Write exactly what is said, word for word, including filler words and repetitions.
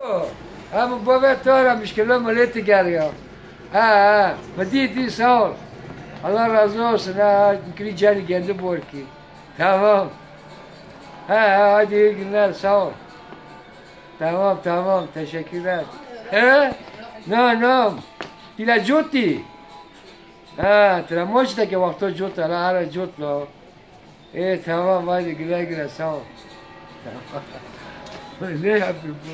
Ama baba taramış ki lan milleti geliyor. Ha ha. Madidi sağ ol. Allah razı olsun ha. İkili cani geldi bu erkeği. Tamam. Ha ha hadi iyi günler sağ ol. Tamam tamam teşekkürler. He? No no. Tila giuti. Ha tra moçta ki vakto giuta la ara giutlo. E tamam hadi güle güle sağ ol. Ne yapayım?